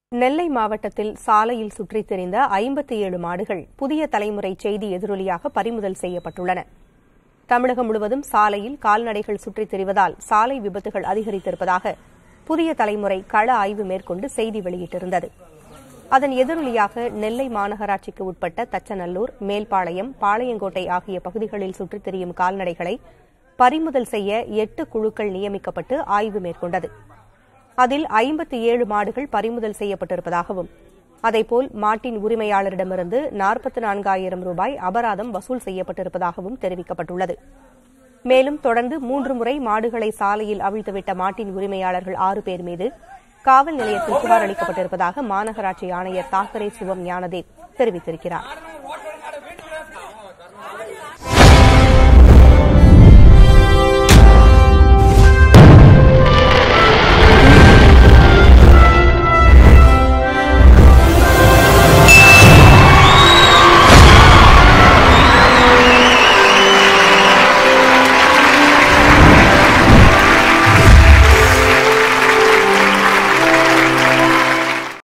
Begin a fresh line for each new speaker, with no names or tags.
நெல்லை மாவட்டத்தில் சாலையில் சுற்றித் திரிந்த 57 மாடுகள் புதிய தலைமுறை செய்தி எதிரொலியாக பறிமுதல் செய்யப்பட்டுள்ளன. தமிழகம் முழுவதும் சாலையில் கால்நடைகள் சுற்றித் திரிவதால் சாலை விபத்துகள் அதிகரித்திருப்பதாக புதிய தலைமுறை கள ஆய்வு மேற்கொண்டு செய்தி வெளியிட்டிருந்தது. அதன் எதிரொலியாக நெல்லை மாநகராட்சிக்கு உட்பட்ட தச்சநல்லூர், மேல்பாளையம், பாளையங்கோட்டை ஆகிய பகுதிகளில் சுற்றித் திரியும் கால்நடைகளை பறிமுதல் செய்ய 8 குழுக்கள் நியமிக்கப்பட்டு ஆய்வு மேற்கொண்டது. அதில் 57 மாடுகள் பறிமுதல் செய்யப்பட்டிருப்பதாகவும், அதேபோல் மாட்டின் உரிமையாளரிடமிருந்து 44,000 ரூபாய் அபராதம் வசூல் செய்யப்பட்டிருப்பதாகவும் தெரிவிக்கப்பட்டுள்ளது. மேலும் தொடர்ந்து 3 முறை மாடுகளை சாலையில் அவிழ்த்துவிட்ட மாட்டின் உரிமையாளர்கள் 6 பேர் மீது காவல் நிலையத்தில் புகார் அளிக்கப்பட்டிருப்பதாக மாநகராட்சி ஆணையர் தாக்கரே சிவம் ஞானதேவ் தெரிவித்திருக்கிறார்.